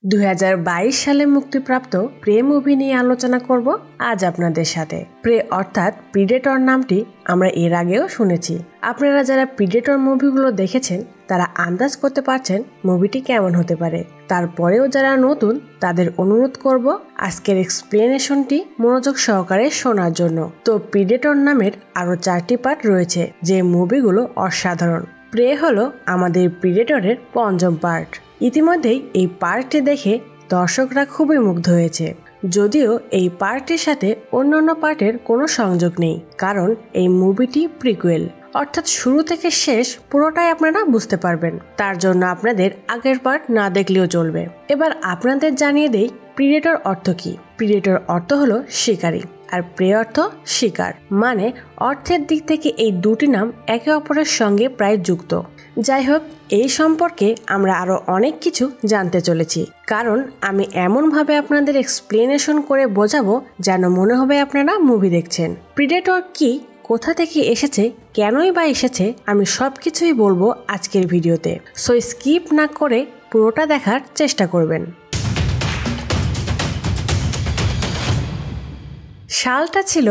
2022 সালে মুক্তিপ্রাপ্ত pray movie নিয়ে আলোচনা করব আজ আপনাদের সাথে। প্রে অর্থাৎ প্রিডেটর নামটি আমরা এর আগেও শুনেছি। আপনারা যারা প্রিডেটর মুভিগুলো দেখেছেন তারা আন্দাজ করতে পারছেন মুভিটি কেমন হতে পারে। তারপরেও যারা নতুন তাদের অনুরোধ করব আজকের এক্সপ্লেনেশনটি মনোযোগ সহকারে শোনার জন্য। তো প্রিডেটর নামের আরো 4টি পার্ট রয়েছে যে মুভিগুলো অসাধারণ। প্রে হলো আমাদের প্রিডেটরের পঞ্চম পার্ট। ইতিমধ্যেই এই পার্টটি দেখে দর্শকরা খুবই মুগ্ধ হয়েছে, যদিও এই পার্টটির সাথে অন্যান্য পার্টের কোনো সংযোগ নেই, কারণ এই মুভিটি প্রিকুয়েল, অর্থাৎ শুরু থেকে শেষ পুরোটাই আপনারা বুঝতে পারবেন। তার জন্য আপনাদের আগের পার্ট না দেখলেও চলবে। এবার আপনাদের জানিয়ে দেই প্রিডেটর অর্থ কি। প্রিডেটর অর্থ হলো শিকারী, আর প্রে অর্থ শিকার, মানে অর্থের দিক থেকে এই দুটি নাম একে অপরের সঙ্গে প্রায় যুক্ত। যাই হোক, এই সম্পর্কে আমরা আরো অনেক কিছু জানতে চলেছি, কারণ আমি এমনভাবে আপনাদের এক্সপ্লেনেশন করে বোঝাবো যেন মনে হবে আপনারা মুভি দেখছেন। প্রিডেটর কি, কোথা থেকে এসেছে, কেনই বা এসেছে, আমি সবকিছুই বলবো আজকের ভিডিওতে। সো স্কিপ না করে পুরোটা দেখার চেষ্টা করবেন। সালটা ছিল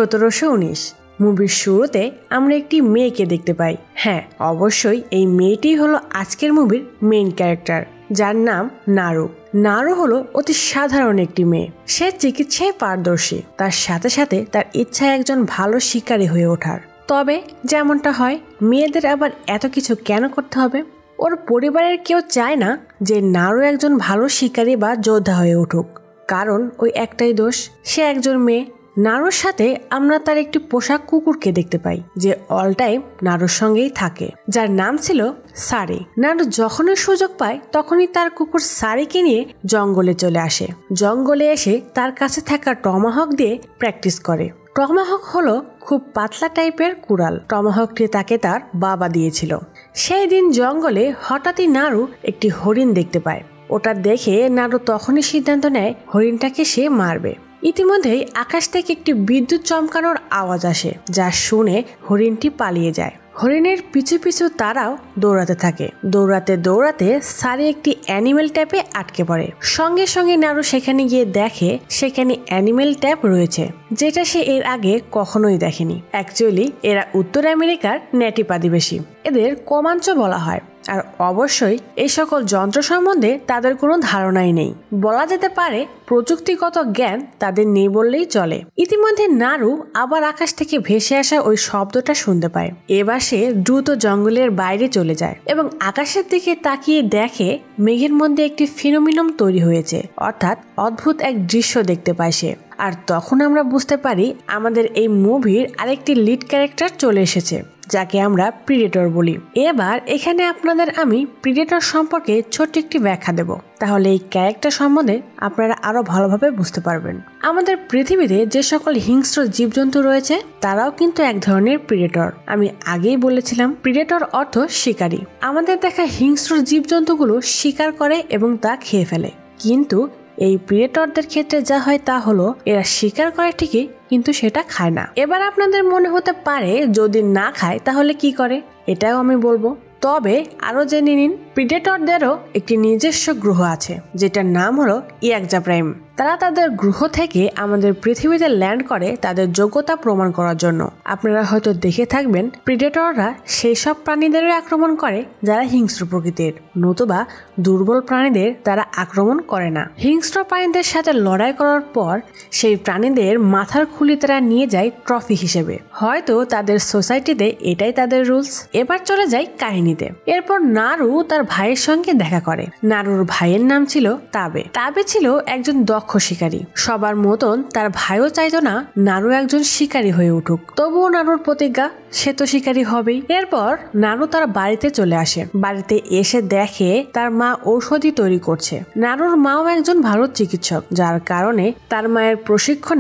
1719। মুভির শুরুতে আমরা একটি মেয়েকে দেখতে পাই। হ্যাঁ, অবশ্যই এই মেয়েটি হলো আজকের মুভির মেইন ক্যারেক্টার, যার নাম নারু। নারু হলো অতি সাধারণ একটি মেয়ে। সে চিকিৎসায় পারদর্শী, তার সাথে সাথে তার ইচ্ছা একজন ভালো শিকারী হয়ে ওঠার। তবে যেমনটা হয়, মেয়েদের আবার এত কিছু কেন করতে হবে? ওর পরিবারের কেউ চায় না যে নারু একজন ভালো শিকারী বা যোদ্ধা হয়ে উঠুক, কারণ ওই একটাই দোষ, সে একজন মেয়ে। নারুর সাথে আমরা তার একটি পোষা কুকুরকে দেখতে পাই, যে অল টাইম নারুর সঙ্গেই থাকে, যার নাম ছিল সারি। নারু যখনই সুযোগ পায় তখনই তার কুকুর সারিকে নিয়ে জঙ্গলে চলে আসে। জঙ্গলে এসে তার কাছে থাকা টমাহক দিয়ে প্র্যাকটিস করে। টমাহক হলো খুব পাতলা টাইপের কুড়াল। টমাহকটি তাকে তার বাবা দিয়েছিল। সেই দিন জঙ্গলে হঠাৎই নারু একটি হরিণ দেখতে পায়। ওটা দেখে নারু তখনই সিদ্ধান্ত নেয় হরিণটাকে সে মারবে। ইতিমধ্যেই আকাশ থেকে একটি বিদ্যুৎ চমকানোর আওয়াজ আসে, যা শুনে হরিণটি পালিয়ে যায়। হরিণের পিছু পিছু তারাও দৌড়াতে থাকে। দৌড়াতে দৌড়াতে সারি একটি অ্যানিমেল ট্যাপে আটকে পড়ে। সঙ্গে সঙ্গে নারু সেখানে গিয়ে দেখে সেখানে অ্যানিমেল ট্যাপ রয়েছে, যেটা সে এর আগে কখনোই দেখেনি। অ্যাকচুয়ালি এরা উত্তর আমেরিকার নেটিভ আদিবাসী, এদের কোমাঞ্চো বলা হয়। আর অবশ্যই এই সকল যন্ত্র সম্বন্ধে তাদের কোনো ধারণাই নেই। বলা যেতে পারে প্রযুক্তিগত জ্ঞান তাদের নেই বললেই চলে। ইতিমধ্যে নারু আবার আকাশ থেকে ভেসে আসা ওই শব্দটা শুনতে পায়। এবার সে দ্রুত জঙ্গলের বাইরে চলে যায় এবং আকাশের দিকে তাকিয়ে দেখে মেঘের মধ্যে একটি ফিনোমিনম তৈরি হয়েছে, অর্থাৎ অদ্ভুত এক দৃশ্য দেখতে পায় সে। আর তখন আমরা বুঝতে পারি আমাদের এই মুভির আরেকটি লিড ক্যারেক্টার চলে এসেছে, যাকে আমরা প্রিডেটর বলি। এবার এখানে আপনাদের আমি প্রিডেটর সম্পর্কে ছোট্ট একটি ব্যাখ্যা দেব, তাহলে এই ক্যারেক্টার সম্বন্ধে আপনারা আরো ভালোভাবে বুঝতে পারবেন। আমাদের পৃথিবীতে যে সকল হিংস্র জীবজন্তু রয়েছে তারাও কিন্তু এক ধরনের প্রিডেটর। আমি আগেই বলেছিলাম প্রিডেটর অর্থ শিকারী। আমাদের দেখা হিংস্র জীবজন্তুগুলো শিকার করে এবং তা খেয়ে ফেলে, কিন্তু এই প্রিডেটরদের ক্ষেত্রে যা হয় তা হলো এরা শিকার করে ঠিকই, কিন্তু সেটা খায় না। এবার আপনাদের মনে হতে পারে যদি না খায় তাহলে কি করে, এটাও আমি বলবো। তবে আরো জেনে নিন, প্রিডেটরদেরও একটি নিজস্ব গ্রহ আছে, যেটার নাম হলো ইয়াকজা প্রাইম। তারা তাদের গ্রহ থেকে আমাদের পৃথিবীতে ল্যান্ড করে তাদের যোগ্যতা প্রমাণ করার জন্য। আপনারা হয়তো দেখে থাকবেন প্রিডেটররা সেই সব প্রাণীদেরও আক্রমণ করে যারা হিংস্র প্রকৃতির, নতুবা দুর্বল প্রাণীদের তারা আক্রমণ করে না। হিংস্র প্রাণীদের সাথে লড়াই করার পর সেই প্রাণীদের মাথার খুলি তারা নিয়ে যায় ট্রফি হিসেবে। হয়তো তাদের সোসাইটিতে এটাই তাদের রুলস। এবার চলে যায় কাহিনীতে। এরপর নারু তার ভাইয়ের সঙ্গে দেখা করে। নারুর ভাইয়ের নাম ছিল তাবে। তাবে ছিল একজন দক্ষ শিকারী। সবার মতন তার ভাইও চাইতো না নারু একজন শিকারী হয়ে উঠুক, তবুও নারুর প্রতিজ্ঞা সে তো শিকারী হবেই। এরপর নারু তার বাড়িতে চলে আসে। বাড়িতে এসে দেখে তার মা ঔষধি তৈরি করছে। নারুর মাও একজন ভালো চিকিৎসক, যার কারণে তার মায়ের প্রশিক্ষণেই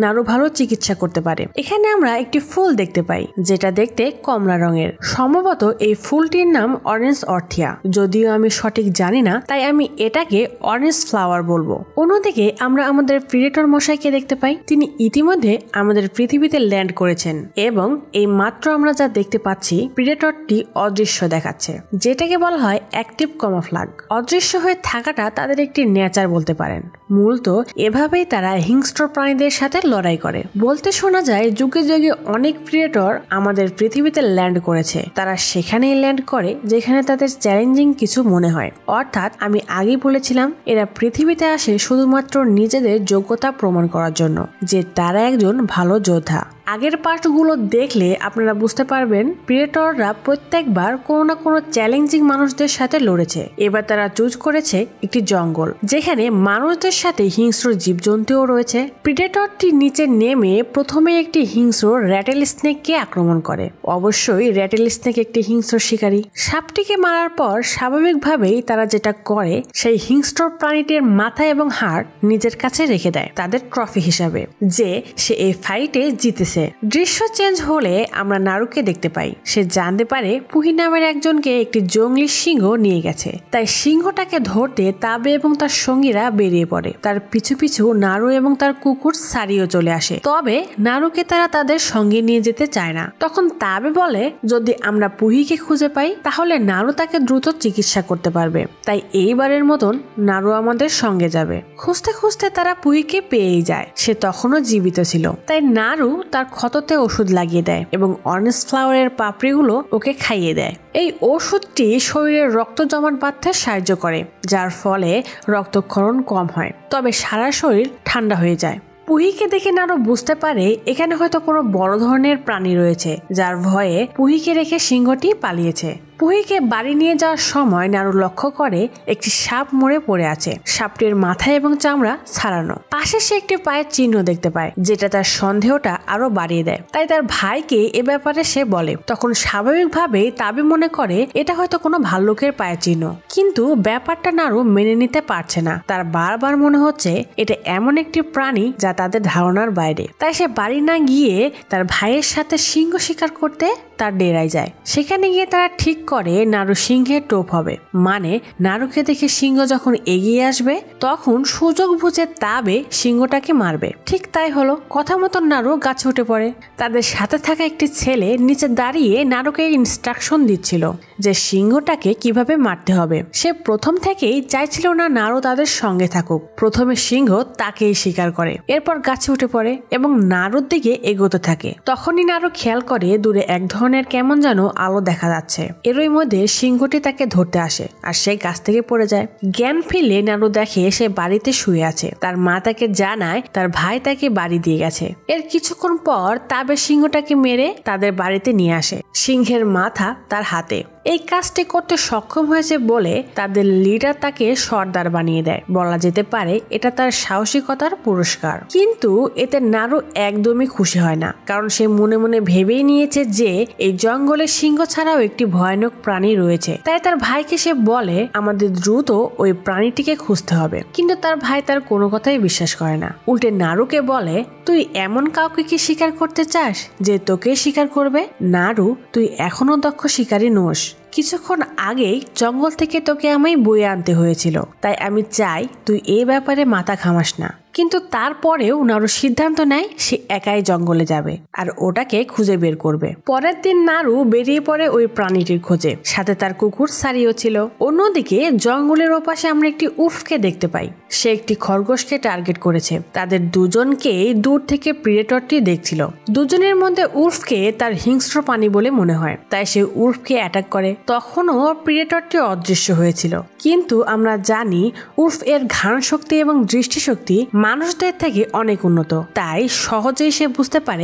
নারু ভালো চিকিৎসা করতে পারে। এখানে আমরা একটি ফুল দেখতে পাই যেটা দেখতে কমলা রঙের। সম্ভবত এই ফুলটির নাম অরেঞ্জ অর্থিয়া, যদিও আমি সঠিক জানি না, তাই আমি এটাকে অরেঞ্জ ফ্লাওয়ার বলবো। অন্যদিকে আমরা আমাদের প্রিডেটর মশাইকে দেখতে পাই। তিনি ইতিমধ্যে আমাদের পৃথিবীতে ল্যান্ড করেছেন এবং এই মাত্র আমরা যা দেখতে পাচ্ছি প্রিডেটরটি অদৃশ্য দেখাচ্ছে, যেটাকে বলা হয় অ্যাক্টিভ ক্যামোফ্লেজ। অদৃশ্য হয়ে থাকাটা তাদের একটি নেচার বলতে পারেন। মূলত এভাবেই তারা হিংস্র প্রাণীদের সাথে লড়াই করে। বলতে শোনা যায় যুগে যুগে অনেক প্রিডেটর আমাদের পৃথিবীতে ল্যান্ড করেছে। তারা সেখানেই ল্যান্ড করে যেখানে তাদের চ্যালেঞ্জিং কিছু মনে হয়। অর্থাৎ আমি আগেই বলেছিলাম এরা পৃথিবীতে আসে শুধুমাত্র নিজেদের যোগ্যতা প্রমাণ করার জন্য যে তারা একজন ভালো যোদ্ধা। আগের পার্টগুলো দেখলে আপনারা বুঝতে পারবেন প্রিডেটররা প্রত্যেকবার কোনো না কোনো চ্যালেঞ্জিং মানুষদের সাথে লড়েছে। এবার তারা চুজ করেছে একটি জঙ্গল যেখানে মানুষদের সাথে হিংস্র জীবজন্তুও রয়েছে। প্রিডেটরটি নিচে নেমে প্রথমে একটি হিংস্র র্যাটেল স্নেককে আক্রমণ করে। অবশ্যই র্যাটেল স্নেক একটি হিংস্র শিকারী। সাপটিকে মারার পর স্বাভাবিকভাবেই তারা যেটা করে সেই হিংস্র প্রাণীটির মাথা এবং হাড় নিজের কাছে রেখে দেয় তাদের ট্রফি হিসাবে, যে সে এই ফাইটে জিতেছে। দৃশ্য চেঞ্জ হলে আমরা নারুকে দেখতে পাই। সে জানতে পারে পুহি নামের একজনকে একটি জঙ্গলি সিংহ নিয়ে গেছে, তাই সিংহটাকে ধরতে তাবে এবং তার সঙ্গীরা বেরিয়ে পড়ে। তার পিছু পিছু নারু এবং তার কুকুর সারিও চলে আসে। তবে নারুকে তারা তাদের সঙ্গে নিয়ে যেতে চায় না। তখন তাবে বলে যদি আমরা পুহিকে খুঁজে পাই তাহলে নারু তাকে দ্রুত চিকিৎসা করতে পারবে, তাই এইবারের মতন নারু আমাদের সঙ্গে যাবে। খুঁজতে খুঁজতে তারা পুহিকে পেয়েই যায়। সে তখনও জীবিত ছিল, তাই নারু তার ক্ষততে ওষুধ লাগিয়ে দেয় এবং অরেঞ্জ ফ্লাওয়ারের পাপড়িগুলো ওকে খাইয়ে দেয়। এই ওষুধটি শরীরে রক্ত জমাট বাঁধতে সাহায্য করে, যার ফলে রক্তক্ষরণ কম হয়, তবে সারা শরীর ঠান্ডা হয়ে যায়। পুহিকে দেখে নারু বুঝতে পারে এখানে হয়তো কোনো বড় ধরনের প্রাণী রয়েছে, যার ভয়ে পুহিকে রেখে সিংহটি পালিয়েছে। পুহিকে বাড়ি নিয়ে যাওয়ার সময় নারু লক্ষ্য করে একটি সাপ মরে পড়ে আছে। সাপটির মাথা এবং চামড়া ছাড়ানো। পাশে সে একটি পায়ের চিহ্ন দেখতে পায়, যেটা তার সন্দেহটা আরো বাড়িয়ে দেয়। তাই তার ভাইকে এ ব্যাপারে সে বলে। তখন স্বাভাবিকভাবেই তাবি মনে করে এটা হয়তো কোনো ভাল্লুকের পায়ের চিহ্ন, কিন্তু ব্যাপারটা নারু মেনে নিতে পারছে না। তার বারবার মনে হচ্ছে এটা এমন একটি প্রাণী যা তাদের ধারণার বাইরে। তাই সে বাড়ি না গিয়ে তার ভাইয়ের সাথে সিংহ শিকার করতে তার ডেরায় যায়। সেখানে গিয়ে তারা ঠিক করে নারু সিংহের টোপ হবে, মানে নারুকে দেখে সিংহ যখন এগিয়ে আসবে তখন সুযোগ বুঝে তাবে সিংহটাকে মারবে। ঠিক তাই হলো। কথা মতন নারু গাছে উঠে পড়ে। তাদের সাথে থাকা একটি ছেলে নিচে দাঁড়িয়ে নারুকে ইনস্ট্রাকশন দিচ্ছিল যে সিংহটাকে কিভাবে মারতে হবে। সে প্রথম থেকেই চাইছিল না নারু তাদের সঙ্গে থাকুক। প্রথমে সিংহ তাকেই শিকার করে, এরপর গাছে উঠে পড়ে এবং নারুর দিকে এগোতে থাকে। তখনই নারু খেয়াল করে দূরে এক ধরনের কেমন যেন আলো দেখা যাচ্ছে। এরই মধ্যে সিংহটি তাকে ধরতে আসে আর সে গাছ থেকে পড়ে যায়। জ্ঞান ফিরলে নারু দেখে সে বাড়িতে শুয়ে আছে। তার মা তাকে জানায় তার ভাই তাকে বাড়ি দিয়ে গেছে। এর কিছুক্ষণ পর তাবে সিংহটাকে মেরে তাদের বাড়িতে নিয়ে আসে। সিংহের মাথা তার হাতে। এই কাজটি করতে সক্ষম হয়েছে বলে তাদের লিডার তাকে সর্দার বানিয়ে দেয়। বলা যেতে পারে এটা তার সাহসিকতার পুরস্কার। কিন্তু এতে নারু একদমই খুশি হয় না, কারণ সে মনে মনে ভেবেই নিয়েছে যে এই জঙ্গলে সিংহ ছাড়াও একটি ভয়ানক প্রাণী রয়েছে। তাই তার ভাইকে সে বলে আমাদের দ্রুত ওই প্রাণীটিকে খুঁজতে হবে। কিন্তু তার ভাই তার কোনো কথাই বিশ্বাস করে না। উল্টে নারুকে বলে তুই এমন কাউকে কি শিকার করতে চাস যে তোকে শিকার করবে? নারু, তুই এখনো দক্ষ শিকারী নোস। কিছুক্ষণ আগেই জঙ্গল থেকে তোকে আমায় বয়ে আনতে হয়েছিল, তাই আমি চাই তুই এই ব্যাপারে মাথা ঘামাস না। কিন্তু তারপরেও নারু সিদ্ধান্ত নেয় সে একাই জঙ্গলে যাবে আর ওটাকে খুঁজে বের করবে। পরের দিন নারু বেরিয়ে পড়ে ওই প্রাণীটির খোঁজে, সাথে তার কুকুর সারিও ছিল। অন্যদিকে জঙ্গলের ওপাশে আমরা একটি উল্ফকে দেখতে পাই। সে একটি খরগোশকে টার্গেট করেছে। তাদের দুজনকে দূর থেকে প্রিডেটরটি দেখছিল। দুজনের মধ্যে উল্ফকে তার হিংস্র প্রাণী বলে মনে হয়, তাই সে উল্ফকে অ্যাটাক করে। তখনও প্রিডেটরটি অদৃশ্য হয়েছিল, কিন্তু আমরা জানি উল্ফ এর ঘ্রাণ শক্তি এবং দৃষ্টিশক্তি মানুষদের থেকে অনেক উন্নত। তাই সহজেই সে বুঝতে পারে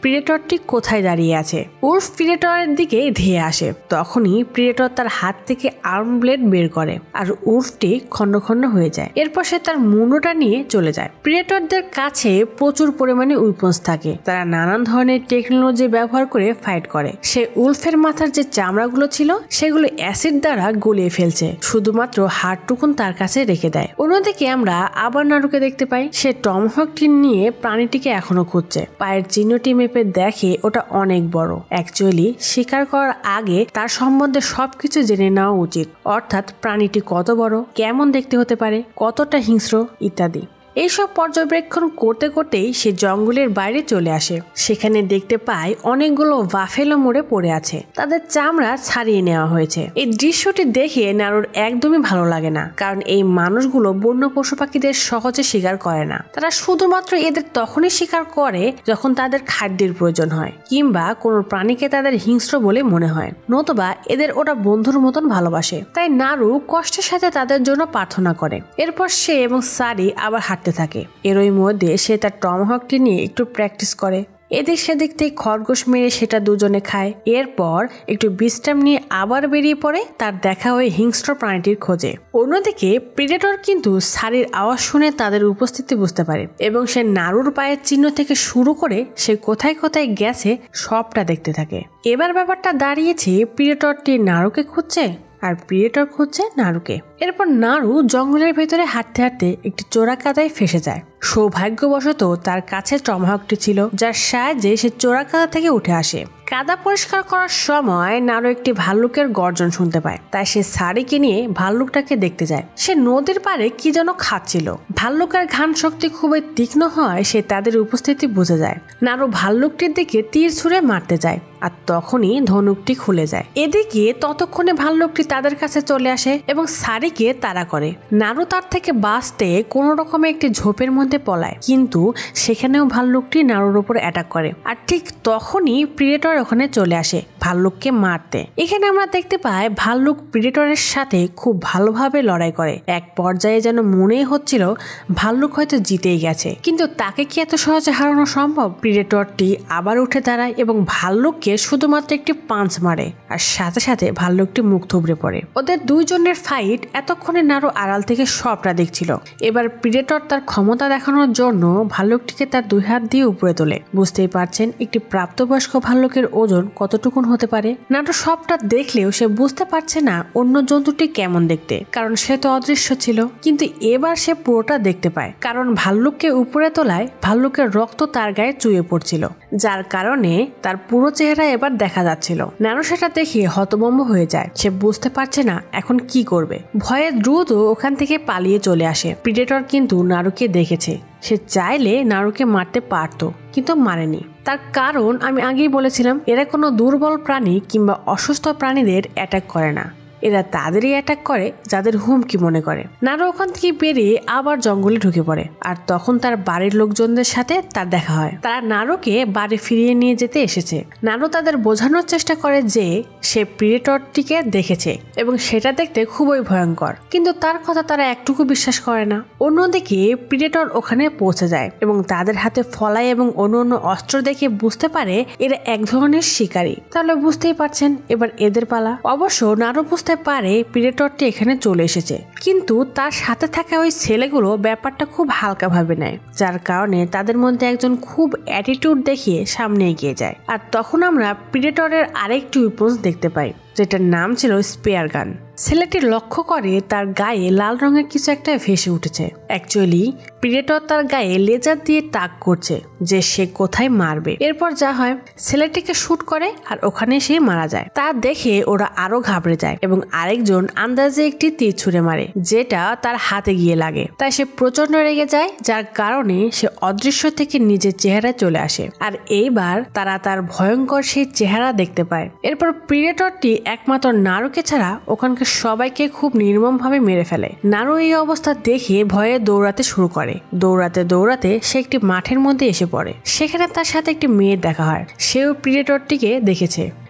প্রিডেটরটি কোথায় দাঁড়িয়ে আছে। উল্ফ প্রিডেটরের দিকে ধেয়ে আসে। তখনই প্রিডেটর তার হাত থেকে আর্ম ব্লেড বের করে আর উল্ফটি খন্ড খন্ড হয়ে যায়। এরপর সে তার মুন্ডটা নিয়ে চলে যায়। প্রিডেটরদের কাছে প্রচুর পরিমাণে উইপন্স থাকে। তারা নানান ধরনের টেকনোলজি ব্যবহার করে ফাইট করে। সে উল্ফের মাথার যে চামড়াগুলো ছিল সেগুলো অ্যাসিড দ্বারা গলিয়ে ফেলছে, শুধুমাত্র হাড়টুকুন তার কাছে রেখে দেয়। অন্যদিকে আমরা আবার নারুকে দেখতে পাই। সে টমহকটি নিয়ে প্রাণীটিকে এখনো খুঁজছে। পায়ের চিহ্নটি মেপে দেখে ওটা অনেক বড়। অ্যাকচুয়ালি শিকার করার আগে তার সম্বন্ধে সবকিছু জেনে নেওয়া উচিত, অর্থাৎ প্রাণীটি কত বড়, কেমন দেখতে হতে পারে, কতটা হিংস্র ইত্যাদি। এইসব পর্যবেক্ষণ করতে করতেই সে জঙ্গলের বাইরে চলে আসে। সেখানে দেখতে পায় অনেকগুলো বাফেলো মরে পড়ে আছে, তাদের চামড়া ছাড়িয়ে নেওয়া হয়েছে। এই দৃশ্যটি দেখে নারুর একদমই ভালো লাগে না, কারণ এই মানুষগুলো বন্য পশু পাখিদের সহজে শিকার করে না। তারা শুধুমাত্র এদের তখনই শিকার করে যখন তাদের খাদ্যের প্রয়োজন হয়, কিংবা কোনো প্রাণীকে তাদের হিংস্র বলে মনে হয়, নতুবা এদের ওরা বন্ধুর মতন ভালোবাসে। তাই নারু কষ্টের সাথে তাদের জন্য প্রার্থনা করে। এরপর সে এবং সারি আবার থাকে। এরই মধ্যে সে তার টমহকটি নিয়ে একটু প্র্যাকটিস করে। এদিক সেদিক থেকে খরগোশ মেরে সেটা দুজনে খায়। এরপর একটু বিশ্রাম নিয়ে আবার বেরিয়ে পড়ে তার দেখা ওই হিংস্র প্রাণীটির খোঁজে। অন্যদিকে প্রিডেটর কিন্তু সারির আওয়াজ শুনে তাদের উপস্থিতি বুঝতে পারে এবং সে নারুর পায়ের চিহ্ন থেকে শুরু করে সে কোথায় কোথায় গেছে সবটা দেখতে থাকে। এবার ব্যাপারটা দাঁড়িয়েছে প্রিডেটরটি নারুকে খুঁজছে আর প্রিডেটর খুঁজছে নারুকে। এরপর নারু জঙ্গলের ভেতরে হাঁটতে হাঁটতে একটি চোরা কাদায় ফেসে যায়। সৌভাগ্যবশত তার কাছে টমহকটি ছিল, যার সাহায্যে সে চোরা কাদা থেকে উঠে আসে। কাদা পরিষ্কার করার সময় নারু একটি ভাল্লুকের গর্জন শুনতে পায়। তাই সে সারিকে নিয়ে ভাল্লুকটাকে দেখতে যায়। সে নদীর পাড়ে কি যেন খাচ্ছিল। ভাল্লুকের ঘ্রাণ শক্তি খুবই তীক্ষ্ণ হয়, সে তাদের উপস্থিতি বুঝে যায়। নারু ভাল্লুকটির দিকে তীর ছুঁড়ে মারতে যায়, আর তখনই ধনুকটি খুলে যায়। এদিকে ততক্ষণে ভাল্লুকটি তাদের কাছে চলে আসে এবং সারিকে তাড়া করে। নারু তার থেকে বাঁচতে কোন রকমে একটি ঝোপের মধ্যে পলায়, কিন্তু সেখানেও ভাল্লুকটি নারুর উপর অ্যাটাক করে। আর ঠিক তখনই প্রিডেটর ওখানে চলে আসে ভাল্লুককে মারতে। এখানে আমরা দেখতে পাই ভাল্লুক প্রিডেটরের সাথে খুব ভালোভাবে লড়াই করে। এক পর্যায়ে যেন মনেই হচ্ছিল ভাল্লুক হয়তো জিতেই গেছে, কিন্তু তাকে কি এত সহজে হারানো সম্ভব? প্রিডেটরটি আবার উঠে দাঁড়ায় এবং ভাল্লুককে শুধুমাত্র একটি পাঞ্চ মারে, আর সাথে সাথে ভাল্লুকটি মুখ থুবড়ে পড়ে। ওদের দুইজনের ফাইট এতক্ষণে নারু আড়াল থেকে সবটা দেখছিল। এবার প্রিডেটর তার ক্ষমতা দেখানোর জন্য ভাল্লুকটিকে তার দুই হাত দিয়ে উপরে তোলে। বুঝতেই পারছেন একটি প্রাপ্তবয়স্ক ভাল্লুকের ওজন কতটুকুন হতে পারে। নারু সবটা দেখলেও সে বুঝতে পারছে না অন্য জন্তুটি কেমন দেখতে, কারণ সে তো অদৃশ্য ছিল। কিন্তু এবার সে পুরোটা দেখতে পায়, কারণ ভাল্লুককে উপরে তোলায় ভাল্লুকের রক্ত তার গায়ে চুয়ে পড়ছিল, যার কারণে তার পুরো চেহারা এবার দেখা যাচ্ছিল। নারু সেটা দেখে হতভম্ব হয়ে যায়। সে বুঝতে পারছে না এখন কি করবে। ভয়ে দ্রুত ওখান থেকে পালিয়ে চলে আসে। প্রিডেটর কিন্তু নারুকে দেখেছে। সে চাইলে নারুকে মারতে পারতো, কিন্তু মারেনি। তার কারণ আমি আগেই বলেছিলাম, এরা কোনো দুর্বল প্রাণী কিংবা অসুস্থ প্রাণীদের অ্যাটাক করে না। এরা তাদেরই অ্যাটাক করে যাদের হুমকি মনে করে। নারু ওখান থেকে বেরিয়ে আবার জঙ্গলে ঢুকে পড়ে, আর তখন তার বাড়ির লোকজনদের সাথে তার দেখা হয়। তারা নারুকে বাড়ি ফিরিয়ে নিয়ে যেতে এসেছে। নারু তাদের বোঝানোর চেষ্টা করে যে সে প্রিডেটরটিকে দেখেছে এবং সেটা দেখতে খুবই ভয়ঙ্কর, কিন্তু তার কথা তারা একটুকু বিশ্বাস করে না। অন্যদিকে প্রিডেটর ওখানে পৌঁছে যায় এবং তাদের হাতে ফলাই এবং অন্য অস্ত্র দেখে বুঝতে পারে এরা এক ধরনের শিকারী। তাহলে বুঝতেই পারছেন এবার এদের পালা। অবশ্য নারু বুঝতে পারে প্রিডেটরটি এখানে চলে এসেছে, কিন্তু তার সাথে থাকা ওই ছেলেগুলো ব্যাপারটা খুব হালকা ভাবে নেয়, যার কারণে তাদের মধ্যে একজন খুব অ্যাটিটিউড দেখিয়ে সামনে এগিয়ে যায়। আর তখন আমরা প্রিডেটরের আরেকটি উইপন্স দেখতে পাই, যেটার নাম ছিল স্পেয়ার গান। ছেলেটি লক্ষ্য করে তার গায়ে লাল রঙের কিছু একটা ভেসে উঠেছে। অ্যাকচুয়ালি প্রিডেটর তার গায়ে লেজার দিয়ে তাক করছে যে সে কোথায় মারবে। এরপর যা হয়, ছেলেটিকে শুট করে আর ওখানে সে মারা যায়। তা দেখে ওরা আরো ঘাবড়ে যায় এবং আরেকজন আন্দাজে একটি তীর ছুঁড়ে মারে, যেটা তার হাতে গিয়ে লাগে। তাই সে প্রচন্ড রেগে যায়, যার কারণে সে অদৃশ্য থেকে নিজের চেহারায় চলে আসে। আর এইবার তারা তার ভয়ঙ্কর সেই চেহারা দেখতে পায়। এরপর প্রিডেটরটি একমাত্র নারুকে ছাড়া ওখানকার সবাইকে খুব নির্মম ভাবে মেরে ফেলে। নারু এই অবস্থা দেখে ভয়ে দৌড়াতে শুরু করে। দৌড়াতে দৌড়াতে সে একটি মাঠের মধ্যে এসে পড়ে। সেখানে তার সাথে একটি মেয়ের দেখা হয়। সেও প্রিডেটরটিকে দেখেছে।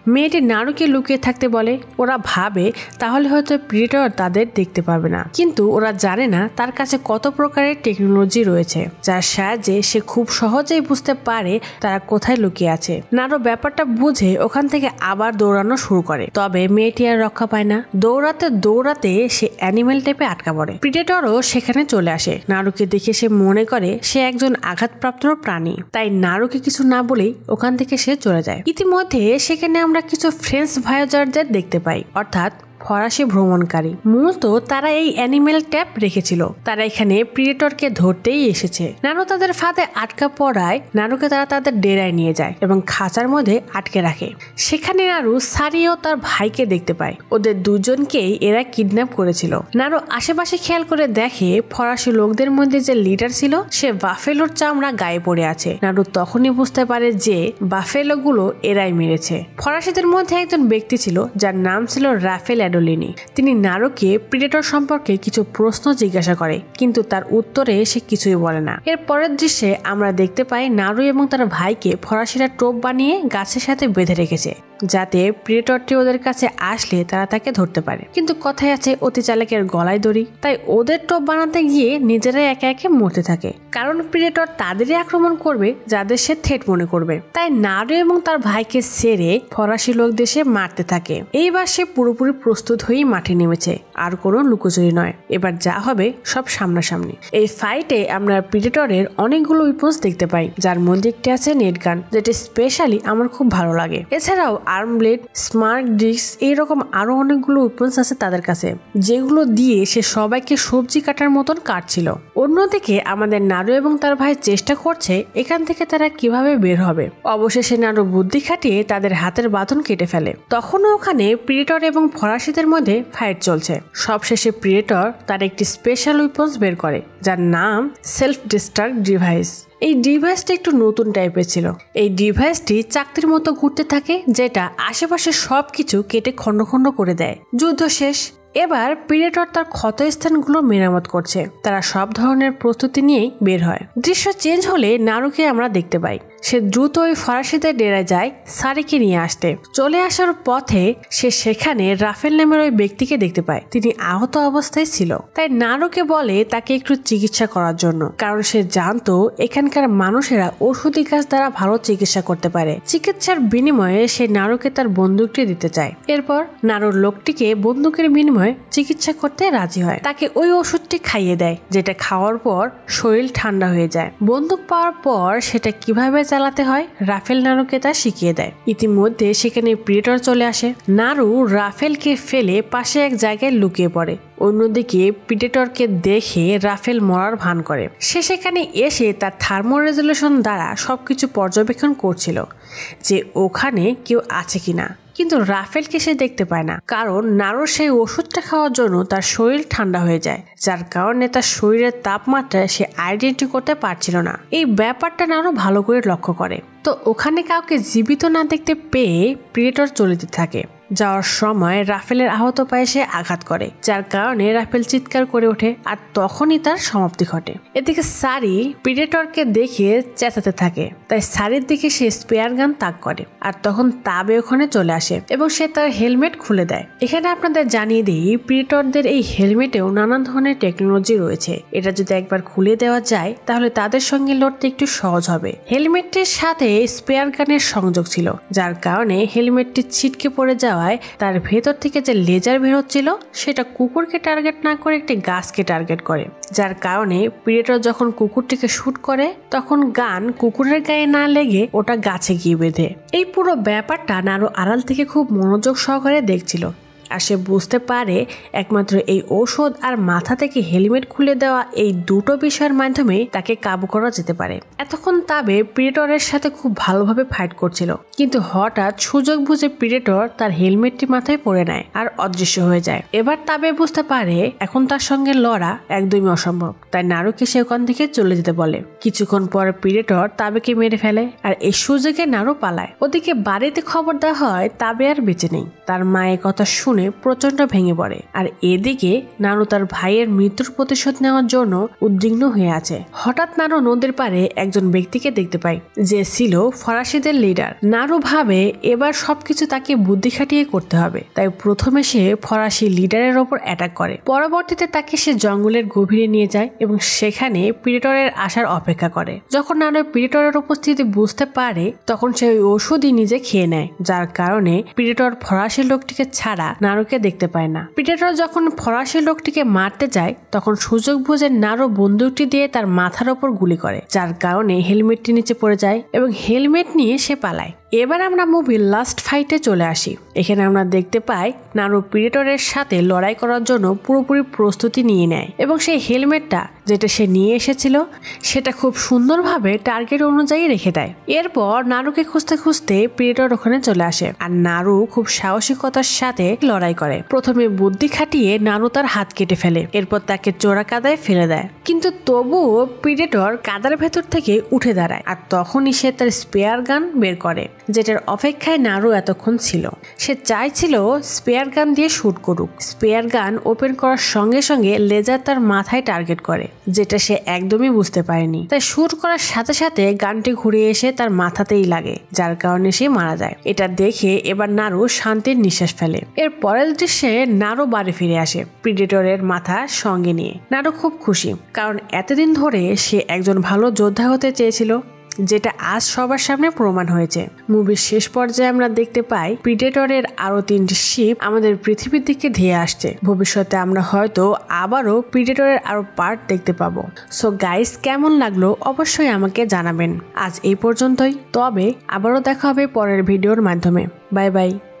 মেয়েটি নারুকে লুকিয়ে থাকতে বলে। ওরা ভাবে তাহলে হয়তো প্রিডেটর তাদের দেখতে পাবে না, কিন্তু ওরা জানে না তার কাছে কত প্রকারের টেকনোলজি রয়েছে যার সাহায্যে সে খুব সহজেই বুঝতে পারে তারা কোথায় লুকিয়ে আছে। নারু ব্যাপারটা বুঝে ওখান থেকে আবার দৌড়ানো শুরু করে, তবে মেয়েটি আর রক্ষা পায় না। দৌড়াতে দৌড়াতে সে অ্যানিমেল টেপে আটকা পড়ে। প্রিডেটরও সেখানে চলে আসে। নারুকে দেখে সে মনে করে সে একজন আঘাতপ্রাপ্ত প্রাণী, তাই নারুকে কিছু না বলেই ওখান থেকে সে চলে যায়। ইতিমধ্যে সেখানে আমরা কিছু ফ্রেঞ্চ ভয়েজারদের দেখতে পাই, অর্থাৎ ফরাসি ভ্রমণকারী। মূলত তারা এই অ্যানিমেল ট্যাপ রেখেছিল। তারা এখানে প্রিডেটরকে ধরতেই এসেছে। নারু তাদের ফাঁদে আটকা পড়ায় নারুকে তারা তাদের ডেরায় নিয়ে যায় এবং খাঁচার মধ্যে আটকে রাখে। সেখানে নারু সারি ও তার ভাইকে দেখতে পায়। ওদের দুজনকেই এরা কিডন্যাপ করেছিল। নারু আশেপাশে খেয়াল করে দেখে ফরাসি লোকদের মধ্যে যে লিডার ছিল সে বাফেলোর চামড়া গায়ে পড়ে আছে। নারু তখনই বুঝতে পারে যে বাফেলো গুলো এরাই মেরেছে। ফরাসিদের মধ্যে একজন ব্যক্তি ছিল যার নাম ছিল রাফেল। তিনি নারুকে প্রিডেটর সম্পর্কে কিছু প্রশ্ন জিজ্ঞাসা করে, কিন্তু তার উত্তরে সে কিছুই বলে না। এর পরের দৃশ্যে আমরা দেখতে পাই নারু এবং তার ভাইকে ফরাসিরা টোপ বানিয়ে গাছের সাথে বেঁধে রেখেছে, যাতে প্রিডেটরটি ওদের কাছে আসলে তারা তাকে ধরতে পারে। কিন্তু কথায় আছে অতি চালাকের গলায় দড়ি, তাই ওদের টোপ বানাতে গিয়ে নিজেরাই একে একে মরতে থাকে, কারণ প্রিডেটর তাদেরই আক্রমণ করবে যাদের সে থ্রেট মনে করবে। তাই নারু এবং তার ভাইকে ছেড়ে ফরাসি লোকদের সে মারতে থাকে। এইবার সে পুরোপুরি প্রস্তুত হয়েই মাঠে নেমেছে, আর কোনো লুকোচুরি নয়। এবার যা হবে সব সামনাসামনি। এই ফাইটে আমরা প্রিডেটরের অনেকগুলো উইপন্স দেখতে পাই, যার মধ্যে একটি আছে নেট গান, যেটা স্পেশালি আমার খুব ভালো লাগে। এছাড়াও আর্ম ব্লেড, স্মার্ট ডিস্ক, এইরকম আরো অনেকগুলো উইপন্স আছে তাদের কাছে, যেগুলো দিয়ে সে সবাইকে সবজি কাটার মতন কাটছিল। অন্যদিকে আমাদের নারু এবং তার ভাই চেষ্টা করছে এখান থেকে তারা কিভাবে বের হবে। অবশেষে নারু বুদ্ধি খাটিয়ে তাদের হাতের বাঁধন কেটে ফেলে। তখনও ওখানে প্রিডেটর এবং ফরাসিদের মধ্যে ফাইট চলছে। সবশেষে প্রিডেটর তার একটি স্পেশাল উইপন্স বের করে, যার নাম সেলফ ডিস্ট্রাক্ট ডিভাইস। এই ডিভাইসটি একটু নতুন টাইপের ছিল। এই ডিভাইসটি চাকতির মতো ঘুরতে থাকে, যেটা আশেপাশে সবকিছু কেটে খন্ড খন্ড করে দেয়। যুদ্ধ শেষ। এবার প্রিডেটর তার ক্ষতস্থানগুলো মেরামত করছে। তারা সব ধরনের প্রস্তুতি নিয়েই বের হয়। দৃশ্য চেঞ্জ হলে নারুকে আমরা দেখতে পাই। সে দ্রুত ওই ফরাসিদের ডেরায় যায় সারিকে নিয়ে আসতে। চলে আসার পথে সে সেখানে রাফেল নামের ওই ব্যক্তিকে দেখতে পায়। তিনি আহত অবস্থায় ছিল, তাই নারুকে বলে তাকে একটু চিকিৎসা করার জন্য, কারণ সে জানতো এখানকার মানুষেরা ওষুধি গাছ দ্বারা ভালো চিকিৎসা করতে পারে। চিকিৎসার বিনিময়ে সে নারুকে তার বন্দুকটি দিতে চায়। এরপর নারুর লোকটিকে বন্দুকের বিনিময়ে চিকিৎসা করতে রাজি হয়। তাকে ওই ওষুধটি খাইয়ে দেয়, যেটা খাওয়ার পর শরীর ঠান্ডা হয়ে যায়। বন্দুক পাওয়ার পর সেটা কিভাবে চালাতে হয় রাফেল নারুকে তা শিখিয়ে দেয়। ইতিমধ্যে সেখানে প্রিডেটর চলে আসে। নারু রাফেলকে ফেলে পাশে এক জায়গায় লুকিয়ে পড়ে। অন্যদিকে প্রিডেটরকে দেখে রাফেল মরার ভান করে। সে সেখানে এসে তার থার্মো রেজুলেশন দ্বারা সবকিছু পর্যবেক্ষণ করছিল যে ওখানে কেউ আছে কিনা, কিন্তু রাফেলকে সে দেখতে পায় না, কারণ নারুর সেই ওষুধটা খাওয়ার জন্য তার শরীর ঠান্ডা হয়ে যায়, যার কারণে তার শরীরের তাপমাত্রা সে আইডেন্টি করতে পারছিল না। এই ব্যাপারটা নারু ভালো করে লক্ষ্য করে। তো ওখানে কাউকে জীবিত না দেখতে পেয়ে প্রিডেটর চলে যেতে থাকে। যাওয়ার সময় রাফেলের আহত পায়ে সে আঘাত করে, যার কারণে রাফেল চিৎকার করে ওঠে, আর তখনই তার সমাপ্তি ঘটে। এদিকে সারি প্রিডেটরকে দেখে চেঁচাতে থাকে, তাই সারির দিকে সে স্পেয়ার গান তাক করে, আর তখন তাবে ওখানে চলে আসে এবং সে তার হেলমেট খুলে দেয়। এখানে আপনাদের জানিয়ে দিই, প্রিডেটরদের এই হেলমেটেও নানান ধরনের টেকনোলজি রয়েছে। এটা যদি একবার খুলে দেওয়া যায় তাহলে তাদের সঙ্গে লড়তে একটু সহজ হবে। হেলমেটটির সাথে স্পেয়ার গানের সংযোগ ছিল, যার কারণে হেলমেটটি ছিটকে পড়ে যাওয়ায় তার ভেতর থেকে যে লেজার বেরোচ্ছিল সেটা কুকুরকে টার্গেট না করে একটি গাছকে টার্গেট করে, যার কারণে প্রিডেটর যখন কুকুরটিকে শুট করে তখন গান কুকুরের গায়ে না লেগে ওটা গাছে গিয়ে বেঁধে। এই পুরো ব্যাপারটা নারু আড়াল থেকে খুব মনোযোগ সহকারে দেখছিল, আর সে বুঝতে পারে একমাত্র এই ঔষধ আর মাথা থেকে হেলমেট খুলে দেওয়া এই দুটো বিষয়ের মাধ্যমে তাকে কাবু করা যেতে পারে। এতক্ষণ তাবে প্রিডেটরের সাথে খুব ভালোভাবে ফাইট করছিল, কিন্তু হঠাৎ সুযোগ বুঝে প্রিডেটর তার হেলমেটটি মাথায় পরে নেয় আর অদৃশ্য হয়ে যায়। এবার তাবে বুঝতে পারে এখন তার সঙ্গে লড়া একদমই অসম্ভব, তাই নারুকে সে ওখান থেকে চলে যেতে বলে। কিছুক্ষণ পর প্রিডেটর তাবেকে মেরে ফেলে, আর এই সুযোগে নারু পালায়। ওদিকে বাড়িতে খবর দেওয়া হয় তাবে আর বেঁচে নেই। তার মায়ের কথা শুনে শুনে প্রচন্ড ভেঙে পড়ে। আর এদিকে নারু তার ভাইয়ের মৃত্যুর প্রতিশোধ নেওয়ার জন্য উদ্বিগ্ন হয়ে আছে। হঠাৎ নারু নদীর পাড়ে একজন ব্যক্তিকে দেখতে পায় যে ছিল ফরাসিদের লিডার। নারু ভাবে এবার সবকিছু তাকে বুদ্ধি খাটিয়ে করতে হবে, তাই প্রথমে সে ফরাসি লিডারের ওপর অ্যাটাক করে। পরবর্তীতে তাকে সে জঙ্গলের গভীরে নিয়ে যায় এবং সেখানে প্রিডেটরের আসার অপেক্ষা করে। যখন নারু প্রিডেটরের উপস্থিতি বুঝতে পারে তখন সে ওই ওষুধই নিজে খেয়ে নেয়, যার কারণে প্রিডেটর ফরাসি লোকটিকে ছাড়া নারুকে দেখতে পায় না। প্রিডেটর যখন ফরাসি লোকটিকে মারতে যায় তখন সুযোগ বুঝে নারু বন্দুকটি দিয়ে তার মাথার ওপর গুলি করে, যার কারণে হেলমেটটি নিচে পড়ে যায় এবং হেলমেট নিয়ে সে পালায়। এবার আমরা মুভির লাস্ট ফাইটে চলে আসি। এখানে আমরা দেখতে পাই নারু প্রিডেটরের সাথে লড়াই করার জন্য পুরোপুরি প্রস্তুতি নিয়ে নেয় এবং সেই হেলমেটটা যেটা সে নিয়ে এসেছিল সেটা খুব সুন্দরভাবে টার্গেট অনুযায়ী রেখে দেয়। এরপর নারুকে খুঁজতে খুঁজতে প্রিডেটর ওখানে চলে আসে আর নারু খুব সাহসিকতার সাথে লড়াই করে। প্রথমে বুদ্ধি খাটিয়ে নারু তার হাত কেটে ফেলে, এরপর তাকে চোরা কাদায় ফেলে দেয়, কিন্তু তবুও প্রিডেটর কাদার ভেতর থেকে উঠে দাঁড়ায় আর তখনই সে তার স্পেয়ার গান বের করে, যেটার অপেক্ষায় নারু এতক্ষণ ছিল। সে চাইছিল স্পেয়ার গান দিয়ে শুট করুক। স্পেয়ার গান ওপেন করার সঙ্গে সঙ্গে লেজার তার মাথায় টার্গেট করে, যেটা সে একদমই বুঝতে পারেনি। তাই শুট করার সাথে সাথে গানটি ঘুরে এসে তার মাথাতেই লাগে, যার কারণে সে মারা যায়। এটা দেখে এবার নারু শান্তির নিঃশ্বাস ফেলে। এর পরের দৃশ্যে নারু বাড়ি ফিরে আসে প্রিডেটরের মাথা সঙ্গে নিয়ে। নারু খুব খুশি, কারণ এতদিন ধরে সে একজন ভালো যোদ্ধা হতে চেয়েছিল, যেটা আজ সবার সামনে প্রমাণ হয়েছে। মুভির শেষ পর্যায়ে আমরা দেখতে পাই প্রিডেটরের আরো 3টি শিপ আমাদের পৃথিবীর দিকে ধেয়ে আসছে। ভবিষ্যতে আমরা হয়তো আবারও প্রিডেটরের আরো পার্ট দেখতে পাবো। সো গাইস, কেমন লাগলো অবশ্যই আমাকে জানাবেন। আজ এই পর্যন্তই, তবে আবারও দেখা হবে পরের ভিডিওর মাধ্যমে। Bye by.